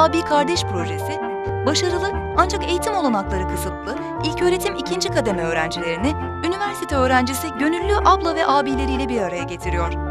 Abi Kardeş projesi, başarılı ancak eğitim olanakları kısıtlı ilköğretim 2. kademe öğrencilerini üniversite öğrencisi gönüllü abla ve abileriyle bir araya getiriyor.